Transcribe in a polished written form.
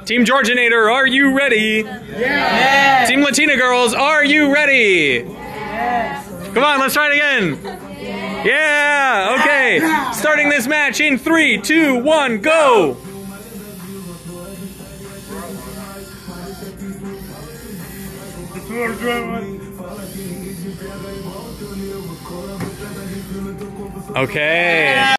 Team Georginator, are you ready? Yes. Team Latina girls, are you ready? Yes. Come on, let's try it again. Yeah, okay. Starting this match in 3, 2, 1, go. Okay.